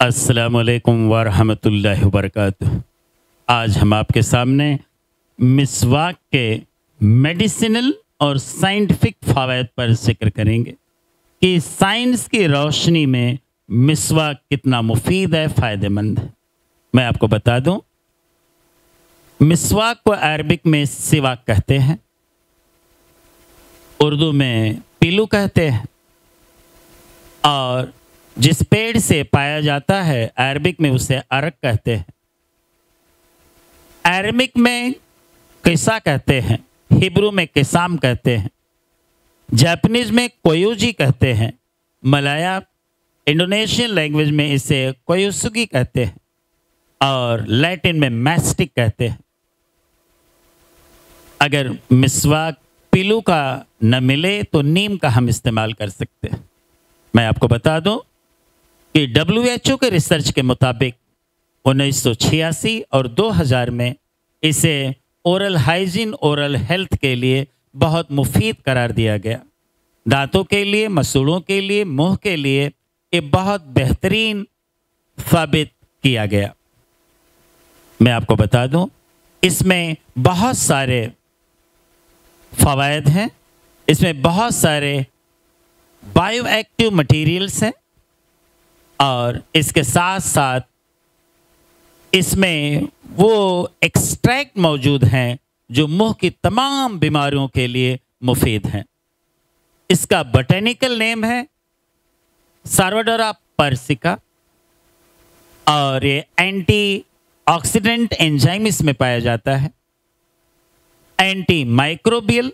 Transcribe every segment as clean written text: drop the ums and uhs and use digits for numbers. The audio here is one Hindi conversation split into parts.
अस्सलामुअलैकुम वरहमतुल्लाहि वबरकातुहू। आज हम आपके सामने मिसवाक के मेडिसिनल और साइंटिफिक फ़वाइद पर जिक्र करेंगे कि साइंस की रोशनी में मिसवाक कितना मुफीद है, फ़ायदेमंद है। मैं आपको बता दूं, मिसवाक को अरबिक में सिवाक कहते हैं, उर्दू में पीलू कहते हैं, और जिस पेड़ से पाया जाता है अरबिक में उसे अरक कहते हैं। अरबिक में किस्सा कहते हैं, हिब्रू में किसाम कहते हैं, जापानीज में कोयुजी कहते हैं, मलाया इंडोनेशियन लैंग्वेज में इसे कोयुसुगी कहते हैं और लैटिन में मैस्टिक कहते हैं। अगर मिसवाक पीलू का न मिले तो नीम का हम इस्तेमाल कर सकते हैं। मैं आपको बता दूं कि WHO के रिसर्च के मुताबिक 1986 और 2000 में इसे ओरल हाइजीन, ओरल हेल्थ के लिए बहुत मुफीद करार दिया गया। दांतों के लिए, मसूड़ों के लिए, मुंह के लिए ये बहुत बेहतरीन साबित किया गया। मैं आपको बता दूं, इसमें बहुत सारे फ़वाइद हैं, इसमें बहुत सारे बायोएक्टिव मटेरियल्स हैं और इसके साथ साथ इसमें वो एक्सट्रैक्ट मौजूद हैं जो मुंह की तमाम बीमारियों के लिए मुफीद हैं। इसका बोटेनिकल नेम है सार्वडोरा पर्सिका और ये एंटी ऑक्सीडेंट एंजाइम इसमें पाया जाता है, anti microbial,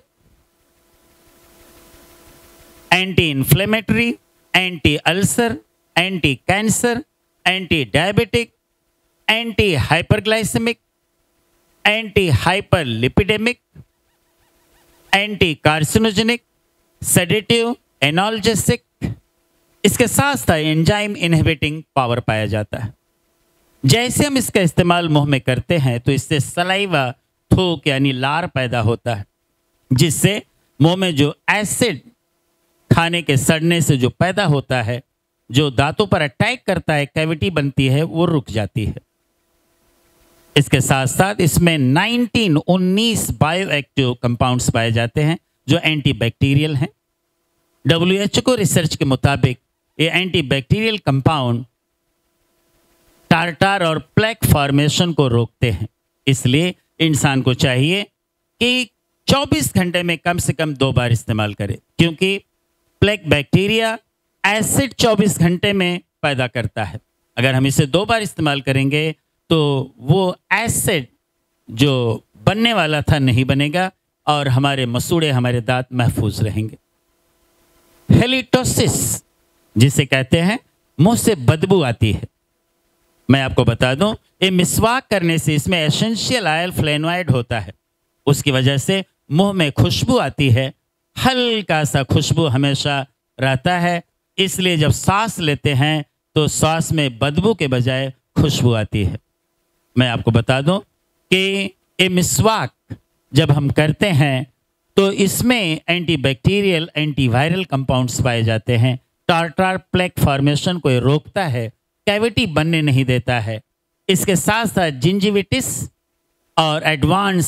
anti inflammatory, anti ulcer, anti cancer, anti diabetic, anti hyperglycaemic, anti hyperlipidaemic, anti carcinogenic, sedative, analgesic. इसके साथ साथ एंजाइम इनहिबिटिंग पावर पाया जाता है। जैसे हम इसका इस्तेमाल मुंह में करते हैं तो इससे सलाइवा, थूक यानी लार पैदा होता है, जिससे मुंह में जो एसिड खाने के सड़ने से जो पैदा होता है, जो दांतों पर अटैक करता है, कैविटी बनती है, वो रुक जाती है। इसके साथ साथ इसमें 19 बायोएक्टिव कंपाउंड्स पाए जाते हैं जो एंटीबैक्टीरियल हैं। WHO रिसर्च के मुताबिक ये एंटीबैक्टीरियल कंपाउंड टार्टार और प्लेक फॉर्मेशन को रोकते हैं। इसलिए इंसान को चाहिए कि 24 घंटे में कम से कम 2 बार इस्तेमाल करे, क्योंकि प्लेक बैक्टीरिया एसिड 24 घंटे में पैदा करता है। अगर हम इसे 2 बार इस्तेमाल करेंगे तो वो एसिड जो बनने वाला था नहीं बनेगा और हमारे मसूड़े, हमारे दांत महफूज रहेंगे। हेलिटोसिस जिसे कहते हैं मुंह से बदबू आती है, मैं आपको बता दूं, ये मिसवाक करने से इसमें एसेंशियल ऑयल फ्लेवोनॉइड होता है, उसकी वजह से मुंह में खुशबू आती है, हल्का सा खुशबू हमेशा रहता है। इसलिए जब सांस लेते हैं तो सांस में बदबू के बजाय खुशबू आती है। मैं आपको बता दूं कि ये मिसवाक जब हम करते हैं तो इसमें एंटीबैक्टीरियल, एंटीवायरल कंपाउंड्स पाए जाते हैं। टार्टार प्लेक फॉर्मेशन को ये रोकता है, कैविटी बनने नहीं देता है। इसके साथ साथ जिंजिविटिस और एडवांस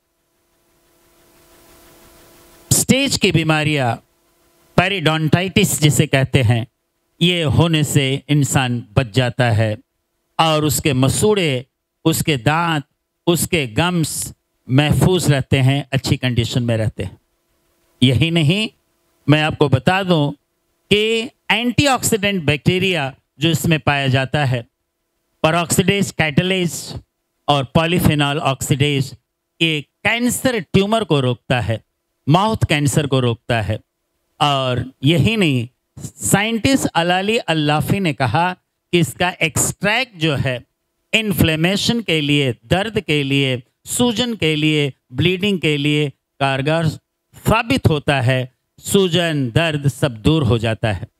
स्टेज की बीमारियां, पेरिडोंटाइटिस जिसे कहते हैं, ये होने से इंसान बच जाता है और उसके मसूड़े, उसके दांत, उसके गम्स महफूज रहते हैं, अच्छी कंडीशन में रहते हैं। यही नहीं, मैं आपको बता दूं कि एंटीऑक्सीडेंट बैक्टीरिया जो इसमें पाया जाता है, परऑक्सीडेज कैटालेज और पॉलीफेनॉल ऑक्सीडेज, ये कैंसर ट्यूमर को रोकता है, माउथ कैंसर को रोकता है। और यही नहीं, साइंटिस्ट अलाली अल्लाफी ने कहा कि इसका एक्सट्रैक्ट जो है इन्फ्लेमेशन के लिए, दर्द के लिए, सूजन के लिए, ब्लीडिंग के लिए कारगर साबित होता है। सूजन, दर्द सब दूर हो जाता है।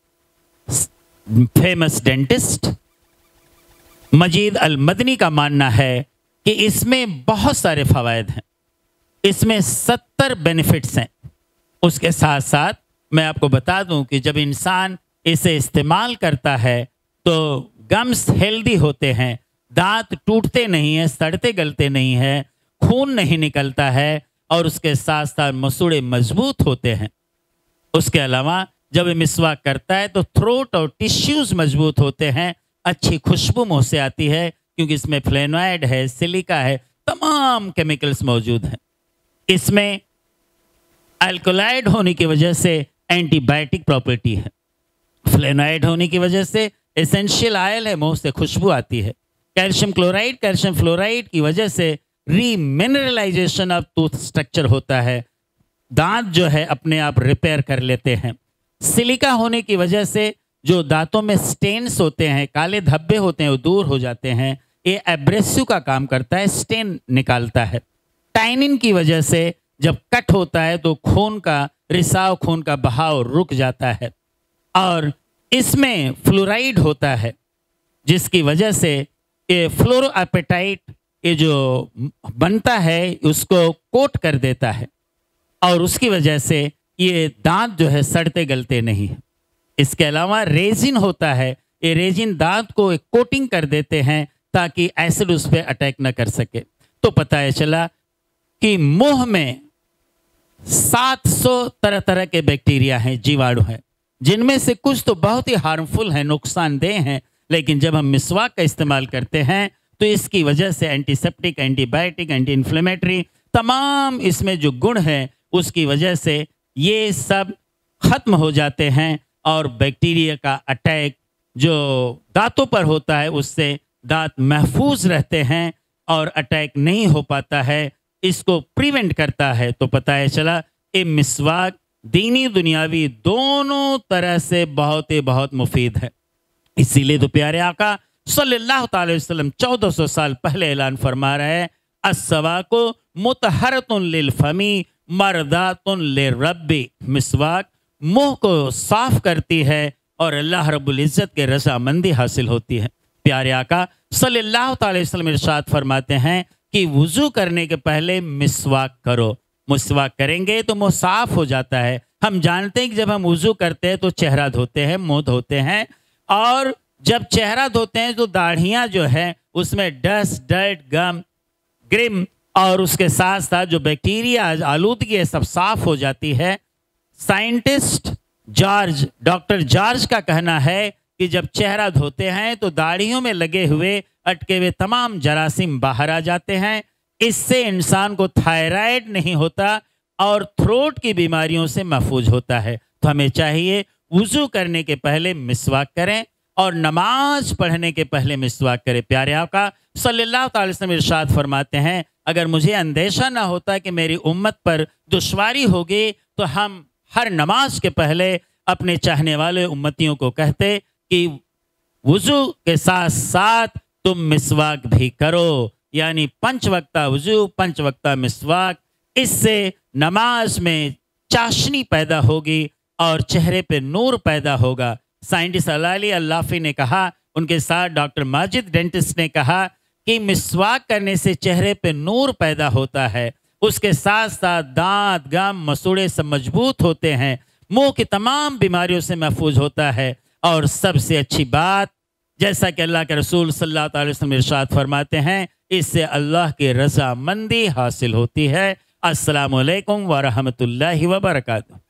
Famous dentist Majid Al Madani का मानना है कि इसमें बहुत सारे फ़वाइद हैं, इसमें 70 बेनिफिट्स हैं। उसके साथ साथ मैं आपको बता दूं कि जब इंसान इसे इस्तेमाल करता है तो गम्स हेल्दी होते हैं, दांत टूटते नहीं हैं, सड़ते गलते नहीं हैं, खून नहीं निकलता है और उसके साथ साथ मसूड़े मजबूत होते हैं। उसके अलावा जब ये मिसवाक करता है तो थ्रोट और टिश्यूज मजबूत होते हैं, अच्छी खुशबू मुंह से आती है क्योंकि इसमें फ्लेनॉइड है, सिलिका है, तमाम केमिकल्स मौजूद हैं। इसमें अल्कोलाइड होने की वजह से एंटीबायोटिक प्रॉपर्टी है, फ्लेनॉइड होने की वजह से एसेंशियल ऑयल है, मुंह से खुशबू आती है। कैल्शियम क्लोराइड, कैल्शियम फ्लोराइड की वजह से रीमिनरलाइजेशन ऑफ टूथ स्ट्रक्चर होता है, दांत जो है अपने आप रिपेयर कर लेते हैं। सिलिका होने की वजह से जो दांतों में स्टेन्स होते हैं, काले धब्बे होते हैं, वो दूर हो जाते हैं। ये एब्रेसिव का काम करता है, स्टेन निकालता है। टाइनिन की वजह से जब कट होता है तो खून का रिसाव, खून का बहाव रुक जाता है। और इसमें फ्लोराइड होता है जिसकी वजह से ये फ्लोरोएपेटाइट ये जो बनता है उसको कोट कर देता है और उसकी वजह से ये दांत जो है सड़ते गलते नहीं है। इसके अलावा रेजिन होता है, ये रेजिन दांत को एक कोटिंग कर देते हैं ताकि एसिड उस पर अटैक न कर सके। तो पता है चला कि मुंह में 700 तरह तरह के बैक्टीरिया हैं, जीवाणु हैं, जिनमें से कुछ तो बहुत ही हार्मफुल हैं, नुकसानदेह हैं, लेकिन जब हम मिसवाक का इस्तेमाल करते हैं तो इसकी वजह से एंटीसेप्टिक, एंटीबायोटिक, एंटी इन्फ्लेमेटरी तमाम इसमें जो गुण हैं उसकी वजह से ये सब खत्म हो जाते हैं और बैक्टीरिया का अटैक जो दांतों पर होता है उससे दांत महफूज रहते हैं और अटैक नहीं हो पाता है, इसको प्रिवेंट करता है। तो पता है चला ये मिसवाक दीनी दुनियावी दोनों तरह से बहुत मुफीद है। इसीलिए तो प्यारे आका सल्लल्लाहु अलैहि वसल्लम 1400 साल पहले ऐलान फरमा रहे हैं, अस्सवाको मुतहरतुन लिल फमी मरदातुन लिरब्बी। मिसवाक मुंह को साफ करती है और अल्लाह रब्बुल इज्जत के रजामंदी हासिल होती है। प्यारे आका सल्लल्लाहु अलैहि वसल्लम इरशाद फरमाते हैं कि वुजू करने के पहले मिसवाक करो। मिसवाक करेंगे तो मुंह साफ हो जाता है। हम जानते हैं कि जब हम वुजू करते हैं तो चेहरा धोते हैं, मुंह धोते हैं, और जब चेहरा धोते हैं तो दाढ़ियां जो है उसमें डस्ट, डर्ट, गम, ग्रिम और उसके साथ साथ जो बैक्टीरिया आलूदगी है सब साफ हो जाती है। साइंटिस्ट डॉक्टर जॉर्ज का कहना है कि जब चेहरा धोते हैं तो दाढ़ियों में लगे हुए अटके हुए तमाम जरासीम बाहर आ जाते हैं। इससे इंसान को थायराइड नहीं होता और थ्रोट की बीमारियों से महफूज होता है। तो हमें चाहिए वुजू करने के पहले मिसवाक करें और नमाज पढ़ने के पहले मिसवाक करें। प्यारे आका सल्लल्लाहु अलैहि वसल्लम इरशाद फरमाते हैं, अगर मुझे अंदेशा ना होता कि मेरी उम्मत पर दुश्वारी होगी तो हम हर नमाज के पहले अपने चाहने वाले उम्मतियों को कहते कि वुजू के साथ साथ तुम मिसवाक भी करो, यानी 5 वक्ता वुजू, 5 वक्ता मिसवाक। इससे नमाज में चाशनी पैदा होगी और चेहरे पे नूर पैदा होगा। साइंटिस्ट अली अल्लाफी ने कहा, उनके साथ डॉक्टर माजिद डेंटिस्ट ने कहा कि मिसवाक करने से चेहरे पे नूर पैदा होता है, उसके साथ साथ दांत, गम, मसूड़े सब मजबूत होते हैं, मुंह की तमाम बीमारियों से महफूज होता है। और सबसे अच्छी बात, जैसा कि अल्लाह के रसूल सल्लल्लाहु अलैहि वसल्लम इरशाद फरमाते हैं, इससे अल्लाह की रज़ामंदी हासिल होती है। अस्सलामु अलैकुम व रहमतुल्लाहि व बरकातुहू।